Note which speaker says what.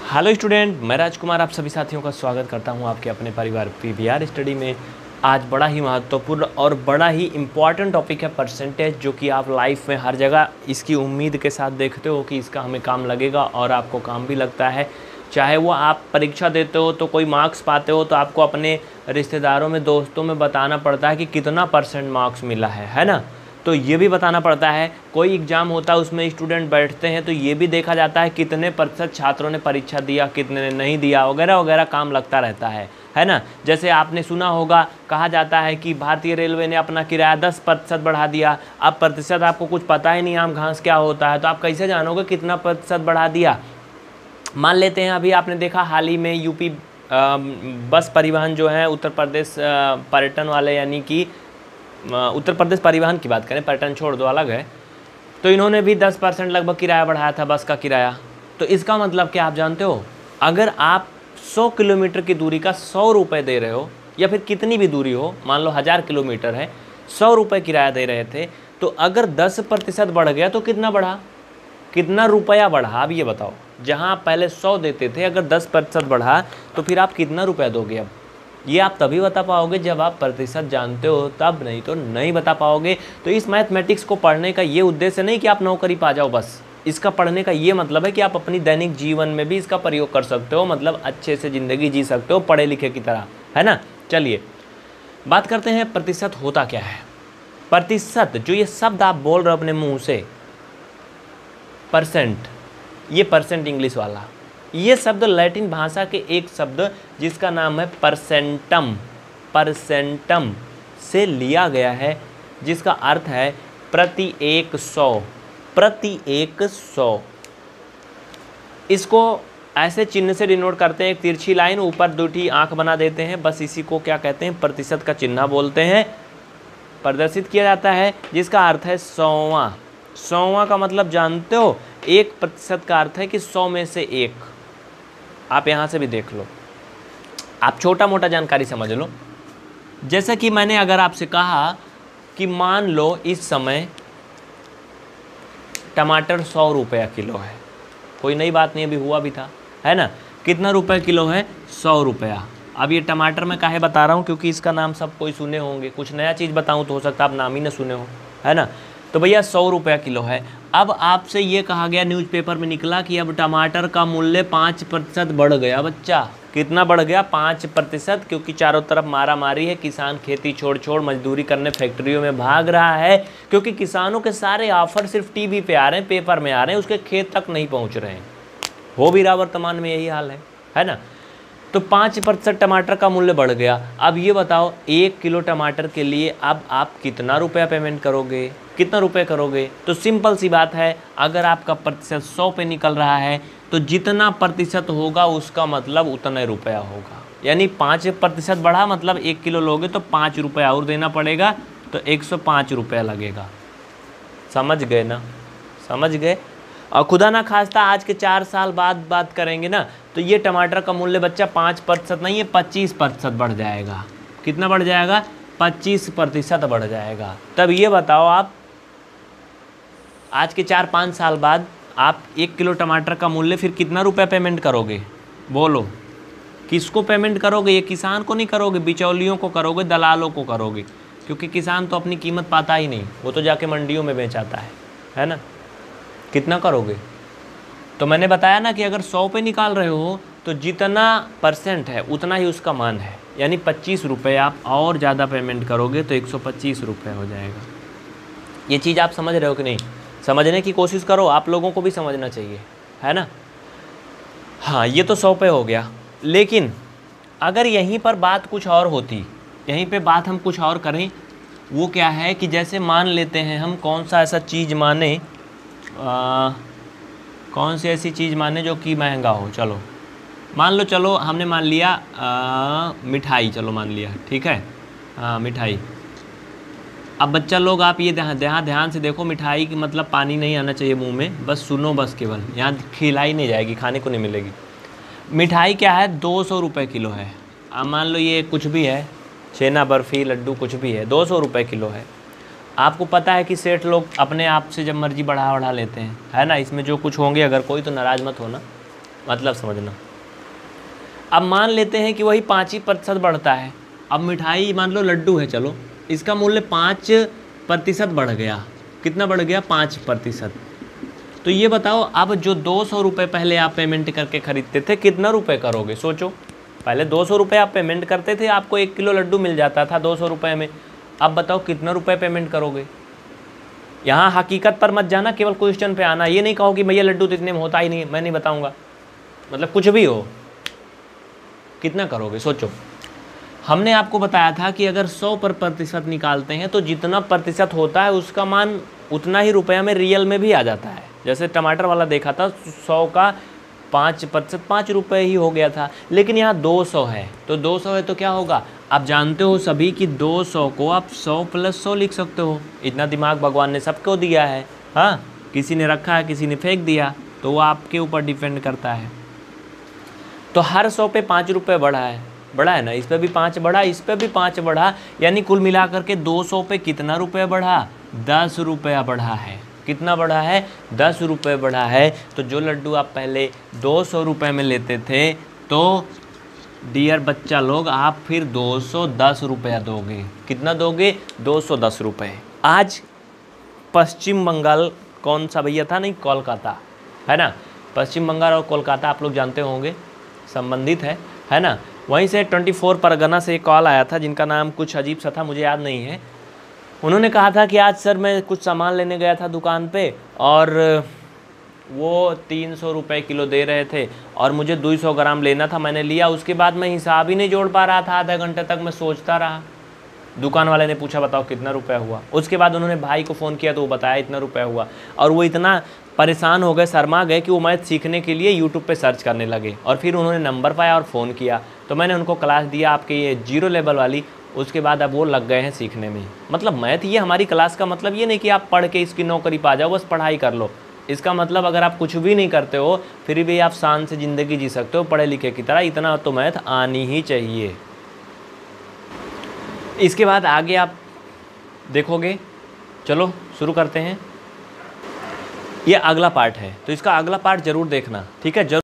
Speaker 1: Hello student, मैं राजकुमार आप सभी साथियों का स्वागत करता हूं आपके अपने परिवार पीवीआर स्टडी में। आज बड़ा ही महत्वपूर्ण और बड़ा ही इम्पॉर्टेंट टॉपिक है परसेंटेज, जो कि आप लाइफ में हर जगह इसकी उम्मीद के साथ देखते हो कि इसका हमें काम लगेगा और आपको काम भी लगता है। चाहे वो आप परीक्षा देते हो तो कोई मार्क्स पाते हो तो आपको अपने रिश्तेदारों में, दोस्तों में बताना पड़ता है कि कितना परसेंट मार्क्स मिला है ना। तो ये भी बताना पड़ता है। कोई एग्ज़ाम होता है उसमें स्टूडेंट बैठते हैं तो ये भी देखा जाता है कितने प्रतिशत छात्रों ने परीक्षा दिया, कितने ने नहीं दिया, वगैरह वगैरह काम लगता रहता है ना। जैसे आपने सुना होगा, कहा जाता है कि भारतीय रेलवे ने अपना किराया 10% बढ़ा दिया। अब प्रतिशत आपको कुछ पता ही नहीं आम घास क्या होता है, तो आप कैसे जानोगे कितना प्रतिशत बढ़ा दिया। मान लेते हैं अभी आपने देखा हाल ही में यूपी बस परिवहन जो है उत्तर प्रदेश पर्यटन वाले, यानी कि उत्तर प्रदेश परिवहन की बात करें, पर्यटन छोड़ दो अलग है, तो इन्होंने भी 10% लगभग किराया बढ़ाया था बस का किराया। तो इसका मतलब क्या आप जानते हो, अगर आप 100 किलोमीटर की दूरी का 100 रुपये दे रहे हो, या फिर कितनी भी दूरी हो, मान लो 1000 किलोमीटर है, 100 रुपये किराया दे रहे थे, तो अगर 10% बढ़ गया तो कितना बढ़ा, कितना रुपया बढ़ा, आप ये बताओ। जहाँ आप पहले 100 देते थे, अगर 10% बढ़ा तो फिर आप कितना रुपया दोगे। अब ये आप तभी बता पाओगे जब आप प्रतिशत जानते हो, तब नहीं तो नहीं बता पाओगे। तो इस मैथमेटिक्स को पढ़ने का ये उद्देश्य नहीं कि आप नौकरी पा जाओ, बस इसका पढ़ने का ये मतलब है कि आप अपनी दैनिक जीवन में भी इसका प्रयोग कर सकते हो, मतलब अच्छे से ज़िंदगी जी सकते हो पढ़े लिखे की तरह, है ना। चलिए बात करते हैं प्रतिशत होता क्या है। प्रतिशत, जो ये शब्द आप बोल रहे हो अपने मुँह से, परसेंट, ये परसेंट इंग्लिश वाला, ये शब्द लैटिन भाषा के एक शब्द जिसका नाम है परसेंटम, परसेंटम से लिया गया है, जिसका अर्थ है प्रति 100, प्रति 100। इसको ऐसे चिन्ह से डिनोट करते हैं, एक तिरछी लाइन ऊपर 2 आंख बना देते हैं, बस इसी को क्या कहते हैं, प्रतिशत का चिन्ह बोलते हैं। प्रदर्शित किया जाता है जिसका अर्थ है 100वां। 100वां का मतलब जानते हो, 1% का अर्थ है कि 100 में से 1। आप यहाँ से भी देख लो, आप छोटा मोटा जानकारी समझ लो। जैसा कि मैंने अगर आपसे कहा कि मान लो इस समय टमाटर 100 रुपया किलो है, कोई नई बात नहीं, अभी हुआ भी था, है ना। कितना रुपए किलो है, 100 रुपया। अब ये टमाटर मैं काहे बता रहा हूँ, क्योंकि इसका नाम सब कोई सुने होंगे, कुछ नया चीज़ बताऊँ तो हो सकता है आप नाम ही ना सुने हो, है ना। तो भैया 100 रुपया किलो है। अब आपसे ये कहा गया, न्यूज़पेपर में निकला कि अब टमाटर का मूल्य 5% बढ़ गया। बच्चा कितना बढ़ गया, 5%, क्योंकि चारों तरफ मारा मारी है, किसान खेती छोड़ छोड़ मजदूरी करने फैक्ट्रियों में भाग रहा है, क्योंकि किसानों के सारे ऑफर सिर्फ टीवी पे आ रहे हैं, पेपर में आ रहे हैं, उसके खेत तक नहीं पहुंच रहे हैं। हो भी रहा वर्तमान में यही हाल है ना। तो 5% टमाटर का मूल्य बढ़ गया। अब ये बताओ 1 किलो टमाटर के लिए अब आप कितना रुपया पेमेंट करोगे, कितना रुपए करोगे। तो सिंपल सी बात है, अगर आपका प्रतिशत 100 पे निकल रहा है तो जितना प्रतिशत होगा उसका मतलब उतना रुपया होगा। यानी 5% बढ़ा मतलब 1 किलो लोगे तो 5 रुपया और देना पड़ेगा, तो 105 रुपया लगेगा। समझ गए ना, समझ गए। और खुदा ना खास्ता आज के 4 साल बाद बात करेंगे ना, तो ये टमाटर का मूल्य बच्चा 5% नहीं है 25% बढ़ जाएगा। कितना बढ़ जाएगा, 25% बढ़ जाएगा। तब ये बताओ आप आज के 4-5 साल बाद आप 1 किलो टमाटर का मूल्य फिर कितना रुपया पेमेंट करोगे, बोलो। किसको पेमेंट करोगे, ये किसान को नहीं करोगे, बिचौलियों को करोगे, दलालों को करोगे, क्योंकि किसान तो अपनी कीमत पाता ही नहीं, वो तो जाके मंडियों में बेचाता है ना। कितना करोगे, तो मैंने बताया ना कि अगर 100 पे निकाल रहे हो तो जितना परसेंट है उतना ही उसका मान है, यानी 25 रुपये आप और ज़्यादा पेमेंट करोगे तो 125 रुपये हो जाएगा। ये चीज़ आप समझ रहे हो कि नहीं, समझने की कोशिश करो, आप लोगों को भी समझना चाहिए, है ना। हाँ, ये तो 100 पे हो गया। लेकिन अगर यहीं पर बात कुछ और होती, यहीं पे बात हम कुछ और करें, वो क्या है कि जैसे मान लेते हैं हम कौन सा ऐसा चीज़ माने, कौन सी ऐसी चीज़ माने जो कि महंगा हो। चलो मान लो, चलो हमने मान लिया मिठाई, चलो मान लिया, ठीक है, हाँ मिठाई। अब बच्चा लोग आप ये ध्यान से देखो, मिठाई की मतलब पानी नहीं आना चाहिए मुंह में, बस सुनो, बस केवल यहाँ खिलाई नहीं जाएगी, खाने को नहीं मिलेगी। मिठाई क्या है, 200 रुपये किलो है। अब मान लो ये कुछ भी है, छेना, बर्फ़ी, लड्डू, कुछ भी है, 200 रुपये किलो है। आपको पता है कि सेठ लोग अपने आप से जब मर्जी बढ़ा लेते हैं, है ना। इसमें जो कुछ होंगे, अगर कोई तो नाराज़ मत होना, मतलब समझना। अब मान लेते हैं कि वही 5% बढ़ता है। अब मिठाई मान लो लड्डू है, चलो इसका मूल्य 5% बढ़ गया। कितना बढ़ गया? 5%। तो ये बताओ अब जो 200 रुपये पहले आप पेमेंट करके खरीदते थे, कितना रुपये करोगे? सोचो, पहले 200 रुपये आप पेमेंट करते थे, आपको 1 किलो लड्डू मिल जाता था 200 रुपये में। अब बताओ कितना रुपये पेमेंट करोगे? यहाँ हकीकत पर मत जाना, केवल क्वेश्चन पे आना। ये नहीं कहो कि भैया लड्डू तो इतने में होता ही नहीं, मैं नहीं बताऊँगा, मतलब कुछ भी हो। कितना करोगे सोचो। हमने आपको बताया था कि अगर 100% निकालते हैं तो जितना प्रतिशत होता है उसका मान उतना ही रुपया में रियल में भी आ जाता है। जैसे टमाटर वाला देखा था, 100 का 5% 5 रुपये ही हो गया था, लेकिन यहाँ 200 है, तो 200 है तो क्या होगा? आप जानते हो सभी कि 200 को आप 100 + 100 लिख सकते हो। इतना दिमाग भगवान ने सबको दिया है। हाँ, किसी ने रखा है, किसी ने फेंक दिया, तो वो आपके ऊपर डिपेंड करता है। तो हर 100 पे 5 रुपये बढ़ा है ना, इस पे भी 5 बढ़ा, इस पे भी 5 बढ़ा, यानी कुल मिलाकर के 200 पे कितना रुपये बढ़ा? 10 रुपया बढ़ा है। कितना बढ़ा है? 10 रुपये बढ़ा है। तो जो लड्डू आप पहले 200 रुपये में लेते थे, तो डियर बच्चा लोग आप फिर 210 रुपया दोगे। कितना दोगे? 210 रुपये। आज पश्चिम बंगाल कौन सा भैया था? नहीं, कोलकाता, है ना। पश्चिम बंगाल और कोलकाता आप लोग जानते होंगे, संबंधित है ना। वहीं से 24 परगना से एक कॉल आया था, जिनका नाम कुछ अजीब सा था, मुझे याद नहीं है। उन्होंने कहा था कि आज सर मैं कुछ सामान लेने गया था दुकान पे, और वो 300 रुपये किलो दे रहे थे, और मुझे 200 ग्राम लेना था, मैंने लिया। उसके बाद मैं हिसाब ही नहीं जोड़ पा रहा था, आधा घंटे तक मैं सोचता रहा। दुकान वाले ने पूछा बताओ कितना रुपया हुआ। उसके बाद उन्होंने भाई को फ़ोन किया तो वो बताया इतना रुपया हुआ, और वो इतना परेशान हो गए, शर्मा गए कि वो मैथ सीखने के लिए यूट्यूब पे सर्च करने लगे, और फिर उन्होंने नंबर पाया और फ़ोन किया। तो मैंने उनको क्लास दिया आपके ये 0 लेवल वाली। उसके बाद अब वो लग गए हैं सीखने में। मतलब मैथ, ये हमारी क्लास का मतलब ये नहीं कि आप पढ़ के इसकी नौकरी पा जाओ, बस पढ़ाई कर लो। इसका मतलब अगर आप कुछ भी नहीं करते हो फिर भी आप शान से ज़िंदगी जी सकते हो पढ़े लिखे की तरह। इतना तो मैथ आनी ही चाहिए। इसके बाद आगे आप देखोगे। चलो शुरू करते हैं। ये अगला पार्ट है, तो इसका अगला पार्ट ज़रूर देखना, ठीक है।